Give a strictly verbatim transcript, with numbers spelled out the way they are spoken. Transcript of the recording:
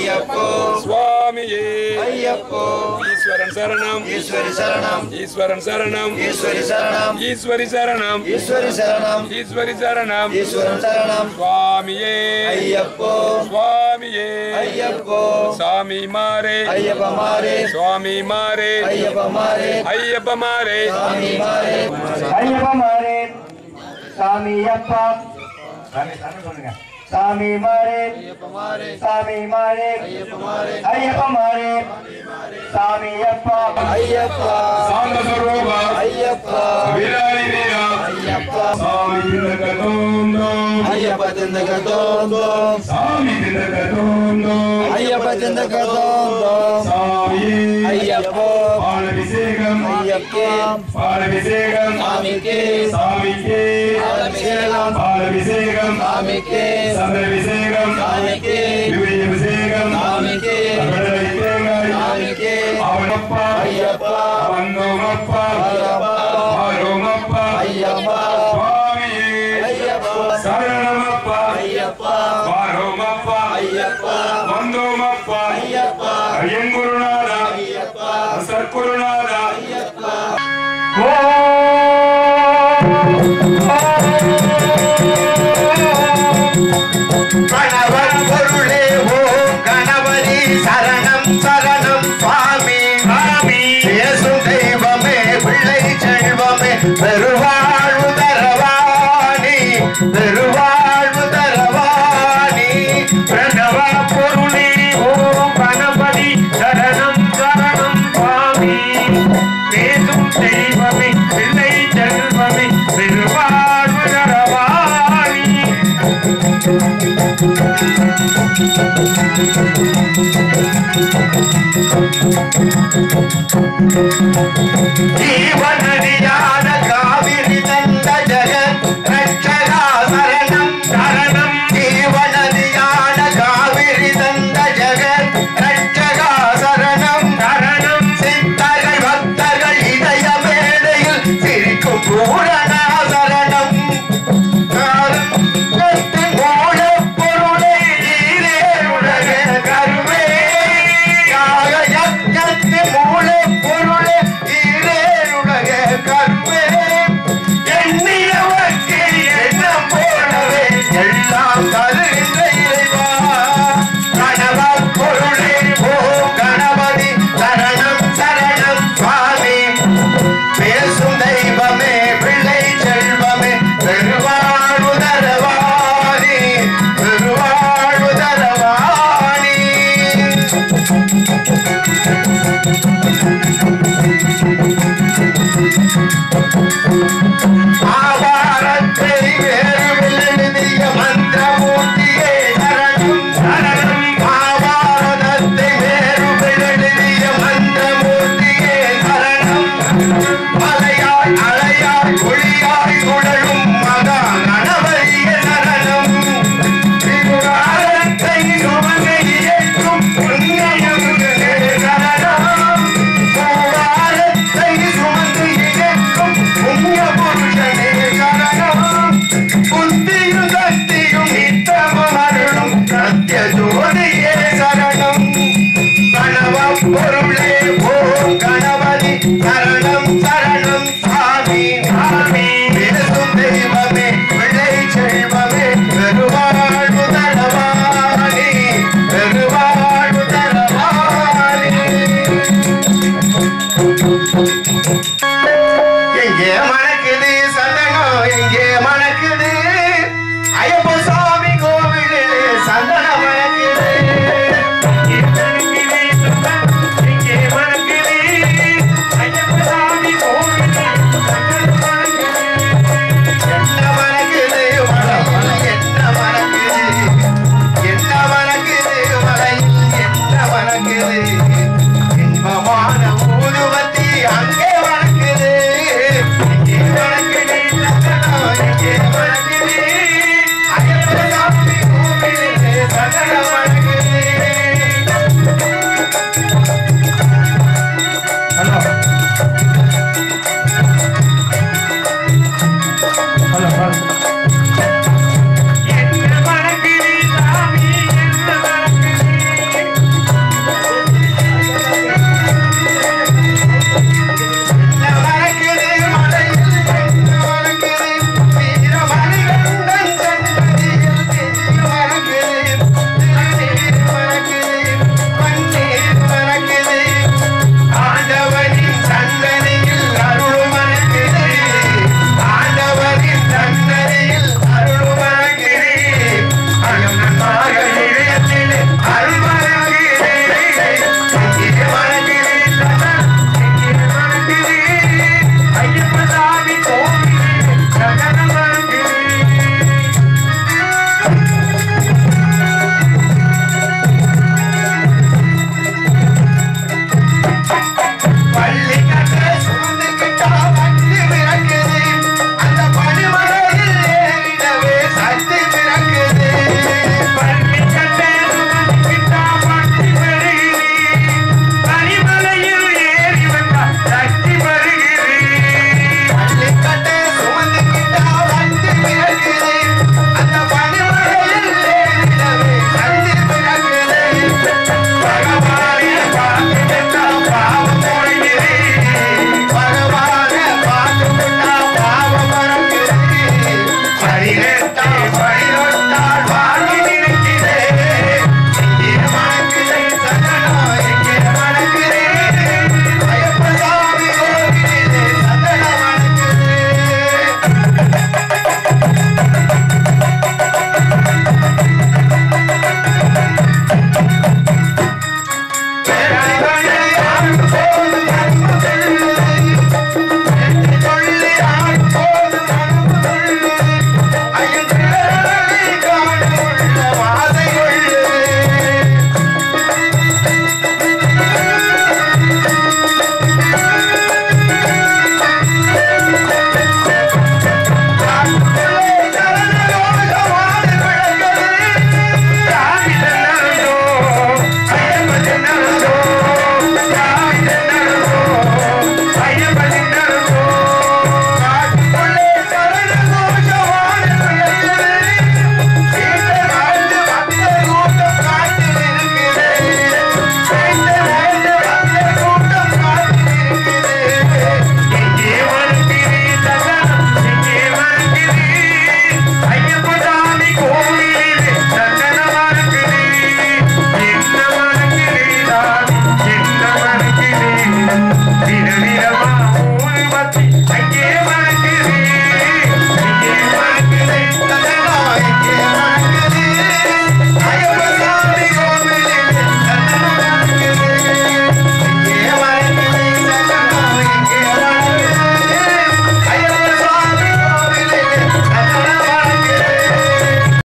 ஐயப்போ சுவாமியே ஐயப்போ ஈஸ்வரன் சரணம் ஈஸ்வரி சரணம் ஈஸ்வரன் சரணம் ஈஸ்வரி சரணம் ஈஸ்வரி சரணம் ஈஸ்வரி சரணம் ஈஸ்வரி சரணம் ஈஸ்வரன் சரணம் சுவாமியே ஐயப்போ சுவாமியே ஐயப்போ சாமி மாரே ஐயப்ப மாரே சுவாமி மாரே ஐயப்ப மாரே ஐயப்ப மாரே சாமி மாரே ஐயப்ப மாரே சாமி அப்பா சாமி சாமி சொல்லுங்க சாமி மாரே சாமி மாரே ஐயப்ப மாரே சாமி அப்பா ஐயப்பா சாந்த ஸ்வரூபா ஐயப்பா விராலி வீரா ஐயப்பா சாமி திண்டகதோந்தோ ஐயப்ப திண்டகதோந்தோ சாமி திண்டகதோந்தோ ஐயப்ப திண்டகதோந்தோ சாமியே ஐயப்போ பாலபிஷேகம் ஐயப்பா பாலபிஷேகம் சாமிக்கே சாமிக்கே பாலபிஷேகம் பாலபிஷேகம் சாமிக்கே சந்திரபிஷேகம் சாமிக்கே யுவியபிஷேகம் சாமிக்கே கடலைத்தேங்காய் சாமிக்கே அவனப்பா ஐயப்பா வந்தோமப்பா ஐயப்பா ஆரோமப்பா ஐயப்பா சுவாமியே ஐயப்பா சரணமப்பா ஐயப்பா ஆரோமப்பா ஐயப்பா வந்தோமப்பா ஐயப்பா ஐயங்குருநாதா ஐயப்பா சத்குருநாதா ஐயப்பா கணவன் பொருளே ஓம் கணபதி சரணம் சரணம் சுவாமி சுவாமி பேசும் தெய்வமே பிள்ளை செல்வமே பெருவாழ்வு தரவாணி பெருவாழ்வு தரவாணி பிரணவ பொருளே ஓம் கணபதி சரணம் சரணம் சுவாமி பேசும் தெய்வமே பிள்ளை செல்வமே பெருவாழ்வு தரவாணி ஜீவநதியான காவிரி தந்த ஜெகத் ரட்சகா சரணம் சரணம் ஜீவநதியான காவிரி தந்த ஜெகத் ரட்சகா சரணம் சரணம் சித்தர்கள் பக்தர்கள் இதய மேடையில் சிரிக்கும் பூரணா சரணம் மூல பொருளை நீரே உலக கருவே மூல பொருளை நீரே உலக கருவே எண்ணியவர்க்கு எண்ணம் போலவே எல்லாம் தருகின்ற இறைவா கணவ பொருளே ஓம் கணபதி சரணம் சரணம் சுவாமி பேசும் தெய்வமே பிள்ளை செல்வமே பெருவாழ்வு தரவாணி பெருவாழ்வு தரவாணி ஆவாரத்தை வேறு எழுதிய மந்திரமூர்த்தியே சரணம் சரணம் ஆவாரத்தை வேறு எழுதிய மந்திரமூர்த்தியே சரணம் மலையாய் அலையாய் ஒளியாய் குழலும் மகா கணபதிய சரணம் திருவாரத்தை சுமங்கை ஏற்றும் புண்ணியமுகனே சரணம் பூவாரத்தை சுமந்து இயக்கும் புண்ணிய புருஷனே சரணம் புத்தியும் சக்தியும் நித்தமும் அருளும் சத்திய ஜோதியே சரணம் கணவ பொருளே ஓம் கணபதி சரணம் சரணம் சாமி சாமி பேசும் தெய்வமே பிள்ளை செல்வமே பெருவாழ்வு தரவாணி பெருவாழ்வு தரவாணி எங்கே மணக்குது சந்தனம் எங்கே மண